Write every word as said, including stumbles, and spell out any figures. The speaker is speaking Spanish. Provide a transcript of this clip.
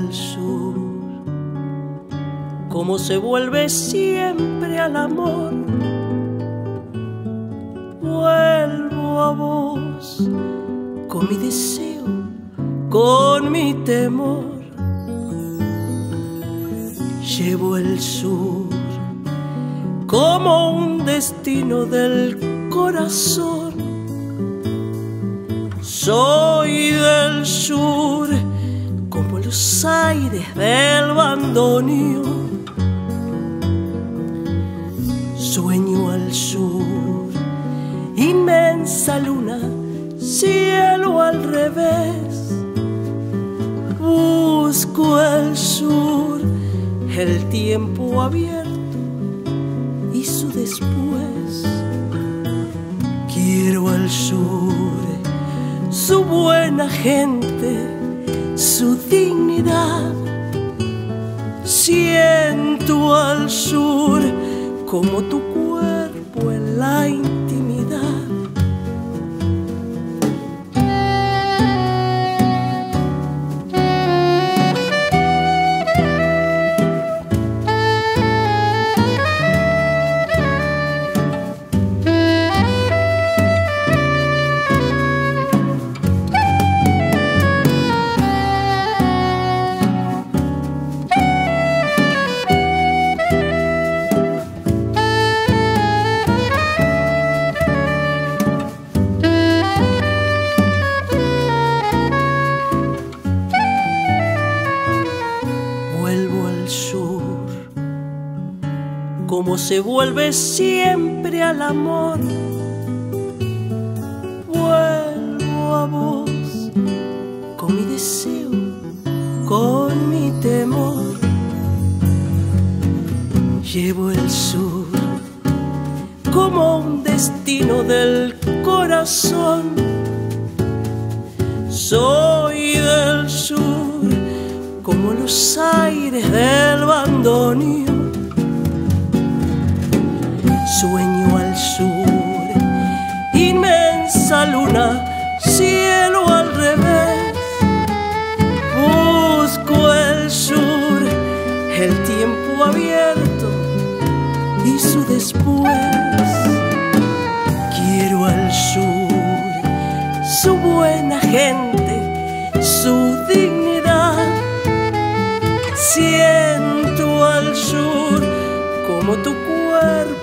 al sur, como se vuelve siempre al amor. Vuelvo a vos con mi deseo, con mi temor. Llevo el sur como un destino del corazón. Soy del sur como los aires del bandoneón. Sueño al sur, inmensa luna, cielo al revés. Busco el sur, el tiempo abierto y su después. Quiero al sur, su buena gente, su dignidad. Siento al sur como tu cuerpo en la intimidad. Como se vuelve siempre al amor. Vuelvo a vos con mi deseo, con mi temor. Llevo el sur como un destino del corazón. Soy del sur como los aires del bandoneón. Sueño al sur, inmensa luna, cielo al revés. Busco el sur, el tiempo abierto y su después. Quiero al sur, su buena gente, su dignidad. Siento al sur como tu cuerpo